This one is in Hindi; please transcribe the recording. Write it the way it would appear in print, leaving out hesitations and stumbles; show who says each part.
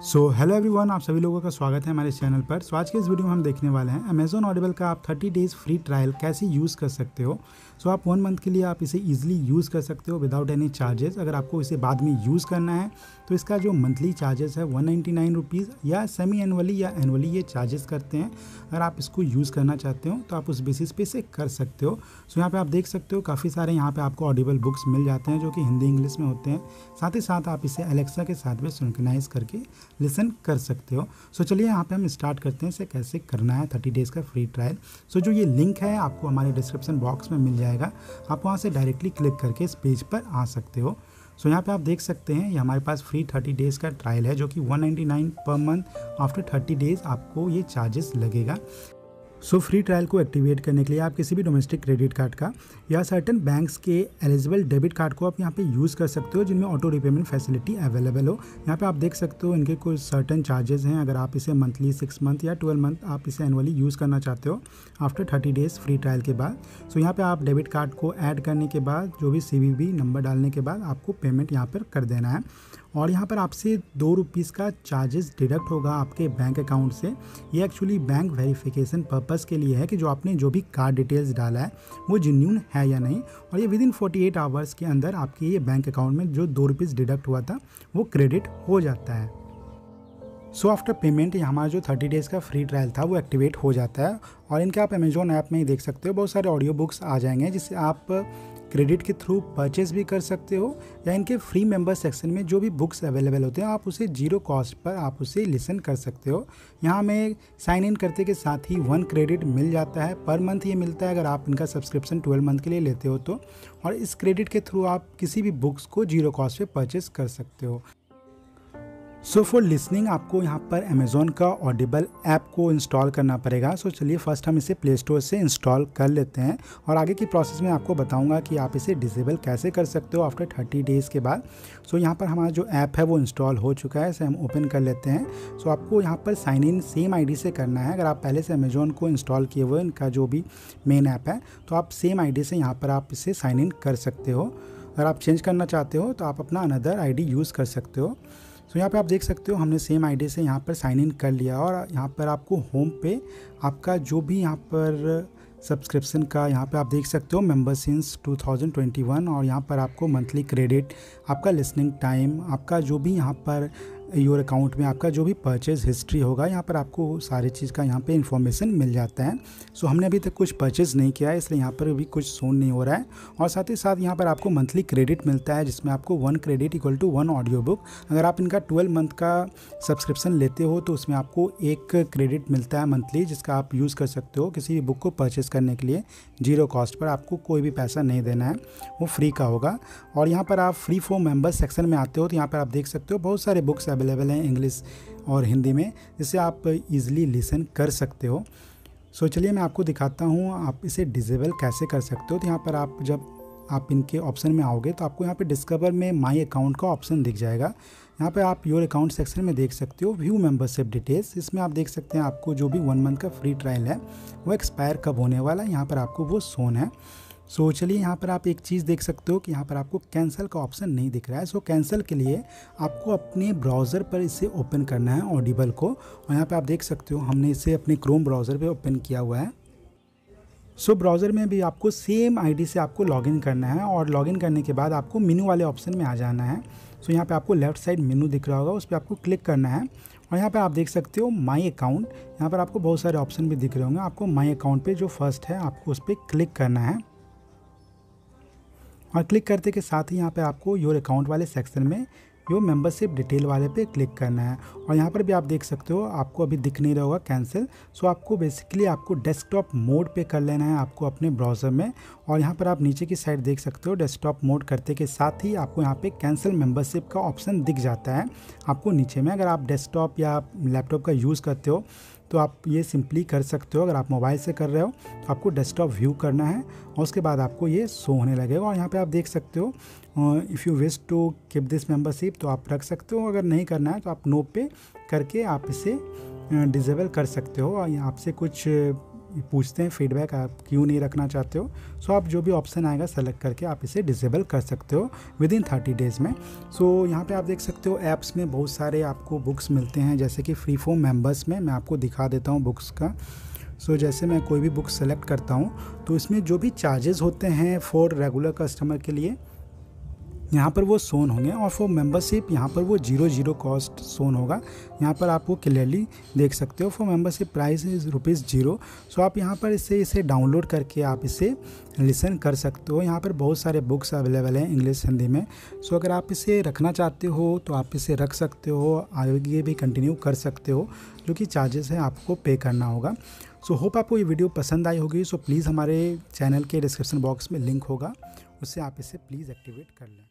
Speaker 1: हेलो एवरीवन, आप सभी लोगों का स्वागत है हमारे चैनल पर। आज के इस वीडियो में हम देखने वाले हैं अमेजॉन ऑडिबल का आप 30 डेज़ फ्री ट्रायल कैसे यूज़ कर सकते हो। आप 1 मंथ के लिए आप इसे इजीली यूज़ कर सकते हो विदाउट एनी चार्जेस। अगर आपको इसे बाद में यूज़ करना है तो इसका जो मंथली चार्जेस है 199 रुपीज़ या सेमी एनुअली या एनुअली ये चार्जेस करते हैं। अगर आप इसको यूज़ करना चाहते हो तो आप उस बेसिस पे इसे कर सकते हो। यहाँ पे आप देख सकते हो काफ़ी सारे यहाँ पे आपको ऑडिबल बुक्स मिल जाते हैं जो कि हिंदी इंग्लिश में होते हैं। साथ ही साथ आप इसे एलेक्सा के साथ में सिंक्रोनाइज करके लिसन कर सकते हो। चलिए यहाँ पे हम स्टार्ट करते हैं इसे कैसे करना है 30 डेज़ का फ्री ट्रायल। जो ये लिंक है आपको हमारे डिस्क्रिप्शन बॉक्स में मिल जाएगा। आप वहाँ से डायरेक्टली क्लिक करके इस पेज पर आ सकते हो। यहाँ पे आप देख सकते हैं ये हमारे पास फ्री 30 डेज़ का ट्रायल है जो कि 199 पर मंथ। आफ्टर 30 डेज़ आपको ये चार्जेस लगेगा। फ्री ट्रायल को एक्टिवेट करने के लिए आप किसी भी डोमेस्टिक क्रेडिट कार्ड का या सर्टेन बैंक्स के एलिजिबल डेबिट कार्ड को आप यहाँ पे यूज़ कर सकते हो जिनमें ऑटो रिपेमेंट फैसिलिटी अवेलेबल हो। यहाँ पे आप देख सकते हो इनके कुछ सर्टेन चार्जेस हैं। अगर आप इसे मंथली 6 मंथ या 12 मंथ आप इसे एनुअली यूज़ करना चाहते हो आफ्टर 30 डेज़ फ्री ट्रायल के बाद। यहाँ पे आप डेबिट कार्ड को ऐड करने के बाद जो भी CVV नंबर डालने के बाद आपको पेमेंट यहाँ पर कर देना है और यहाँ पर आपसे 2 रुपीज़ का चार्जेस डिडक्ट होगा आपके बैंक अकाउंट से। ये एक्चुअली बैंक वेरिफिकेशन पर्पस के लिए है कि जो आपने जो भी कार्ड डिटेल्स डाला है वो जेन्युइन है या नहीं, और ये विदिन 48 आवर्स के अंदर आपके ये बैंक अकाउंट में जो 2 रुपीज़ डिडक्ट हुआ था वो क्रेडिट हो जाता है। आफ्टर पेमेंट हमारा जो 30 डेज़ का फ्री ट्रायल था वो एक्टिवेट हो जाता है और इनके आप अमेजोन ऐप में ही देख सकते हो बहुत सारे ऑडियो बुक्स आ जाएंगे जिससे आप क्रेडिट के थ्रू परचेज भी कर सकते हो या इनके फ्री मेंबर सेक्शन में जो भी बुक्स अवेलेबल होते हैं आप उसे 0 कॉस्ट पर आप उसे लिसन कर सकते हो। यहाँ में साइन इन करते के साथ ही 1 क्रेडिट मिल जाता है पर मंथ। ये मिलता है अगर आप इनका सब्सक्रिप्शन 12 मंथ के लिए लेते हो तो, और इस क्रेडिट के थ्रू आप किसी भी बुक्स को 0 कॉस्ट पे परचेज कर सकते हो। फॉर लिसनिंग आपको यहाँ पर अमेज़ॉन का ऑडिबल ऐप को इंस्टॉल करना पड़ेगा। चलिए फर्स्ट हम इसे प्ले स्टोर से इंस्टॉल कर लेते हैं और आगे की प्रोसेस में आपको बताऊंगा कि आप इसे डिसेबल कैसे कर सकते हो आफ्टर 30 डेज़ के बाद। यहाँ पर हमारा जो ऐप है वो इंस्टॉल हो चुका है, इसे हम ओपन कर लेते हैं। आपको यहाँ पर साइन इन सेम ID से करना है। अगर आप पहले से अमेज़ॉन को इंस्टॉल किए हुए इनका जो भी मेन ऐप है तो आप सेम ID से यहाँ पर आप इसे साइन इन कर सकते हो। अगर आप चेंज करना चाहते हो तो आप अपना अनदर ID यूज़ कर सकते हो। यहाँ पे आप देख सकते हो हमने सेम ID से यहाँ पर साइन इन कर लिया और यहाँ पर आपको होम पे आपका जो भी यहाँ पर सब्सक्रिप्शन का यहाँ पे आप देख सकते हो मेंबर सिंस 2021 और यहाँ पर आपको मंथली क्रेडिट, आपका लिसनिंग टाइम, आपका जो भी यहाँ पर योर अकाउंट में आपका जो भी परचेज़ हिस्ट्री होगा यहाँ पर आपको सारी चीज़ का यहाँ पे इंफॉर्मेशन मिल जाता है। हमने अभी तक कुछ परचेज़ नहीं किया है इसलिए यहाँ पर अभी कुछ शो नहीं हो रहा है। और साथ ही साथ यहाँ पर आपको मंथली क्रेडिट मिलता है जिसमें आपको 1 credit equal to 1 audio book. अगर आप इनका 12 मंथ का सब्सक्रिप्शन लेते हो तो उसमें आपको 1 क्रेडिट मिलता है मंथली जिसका आप यूज़ कर सकते हो किसी भी बुक को परचेज़ करने के लिए 0 कॉस्ट पर। आपको कोई भी पैसा नहीं देना है, वो फ्री का होगा। और यहाँ पर आप फ्री फॉर मेंबर सेक्शन में आते हो तो यहाँ पर आप देख सकते हो बहुत सारे बुक्स अवेलेबल हैं इंग्लिश और हिंदी में जिससे आप इजीली लिसन कर सकते हो। चलिए मैं आपको दिखाता हूँ आप इसे डिसेबल कैसे कर सकते हो। तो यहाँ पर आप जब आप इनके ऑप्शन में आओगे तो आपको यहाँ पे डिस्कवर में माई अकाउंट का ऑप्शन दिख जाएगा। यहाँ पे आप योर अकाउंट सेक्शन में देख सकते हो व्यू मेंबरशिप डिटेल्स। इसमें आप देख सकते हैं आपको जो भी 1 मंथ का फ्री ट्रायल है वो एक्सपायर कब होने वाला है यहाँ पर आपको वो शोन है। चलिए यहाँ पर आप एक चीज़ देख सकते हो कि यहाँ पर आपको कैंसिल का ऑप्शन नहीं दिख रहा है। कैंसिल के लिए आपको अपने ब्राउज़र पर इसे ओपन करना है ऑडिबल को, और यहाँ पे आप देख सकते हो हमने इसे अपने क्रोम ब्राउज़र पे ओपन किया हुआ है। ब्राउज़र में भी आपको सेम ID से आपको लॉगिन करना है और लॉगिन करने के बाद आपको मेनू वाले ऑप्शन में आ जाना है। यहाँ पे आपको लेफ़्ट साइड मेनू दिख रहा होगा, उस पर आपको क्लिक करना है और यहाँ पे आप देख सकते हो माई अकाउंट। यहाँ पर आपको बहुत सारे ऑप्शन भी दिख रहे होंगे। आपको माई अकाउंट पे जो फर्स्ट है आपको उस पर क्लिक करना है और क्लिक करते के साथ ही यहाँ पे आपको योर अकाउंट वाले सेक्शन में योर मेंबरशिप डिटेल वाले पे क्लिक करना है। और यहाँ पर भी आप देख सकते हो आपको अभी दिख नहीं रहा होगा कैंसिल। आपको बेसिकली आपको डेस्कटॉप मोड पे कर लेना है आपको अपने ब्राउज़र में। और यहाँ पर आप नीचे की साइड देख सकते हो डेस्कटॉप मोड करते के साथ ही आपको यहाँ पे कैंसिल मेंबरशिप का ऑप्शन दिख जाता है आपको नीचे में। अगर आप डेस्कटॉप या लैपटॉप का यूज़ करते हो तो आप ये सिंपली कर सकते हो। अगर आप मोबाइल से कर रहे हो तो आपको डेस्कटॉप व्यू करना है और उसके बाद आपको ये शो होने लगेगा। और यहाँ पे आप देख सकते हो if you wish to keep this membership तो आप रख सकते हो। अगर नहीं करना है तो आप नो पे करके आप इसे डिसेबल कर सकते हो। और यहाँ आपसे कुछ पूछते हैं फीडबैक आप क्यों नहीं रखना चाहते हो। सो आप जो भी ऑप्शन आएगा सेलेक्ट करके आप इसे डिसेबल कर सकते हो विदिन 30 डेज़ में। सो यहाँ पे आप देख सकते हो ऐप्स में बहुत सारे आपको बुक्स मिलते हैं, जैसे कि फ्री फॉर मेंबर्स में मैं आपको दिखा देता हूँ बुक्स का। सो जैसे मैं कोई भी बुक सेलेक्ट करता हूँ तो इसमें जो भी चार्जेस होते हैं फॉर रेगुलर कस्टमर के लिए यहाँ पर वो सोन होंगे, और फॉर मेंबरशिप यहाँ पर वो 0 कॉस्ट सोन होगा। यहाँ पर आप वो क्लियरली देख सकते हो। For membership price is ₹0। So आप यहाँ पर इसे डाउनलोड करके आप इसे लिसन कर सकते हो। यहाँ पर बहुत सारे बुक्स अवेलेबल हैं इंग्लिश हिंदी में। सो अगर आप इसे रखना चाहते हो तो आप इसे रख सकते हो, आगे भी कंटिन्यू कर सकते हो, जो कि चार्जेस है आपको पे करना होगा। सो होप आपको ये वीडियो पसंद आई होगी। सो प्लीज़ हमारे चैनल के डिस्क्रिप्शन बॉक्स में लिंक होगा, उससे आप इसे प्लीज़ एक्टिवेट कर लें।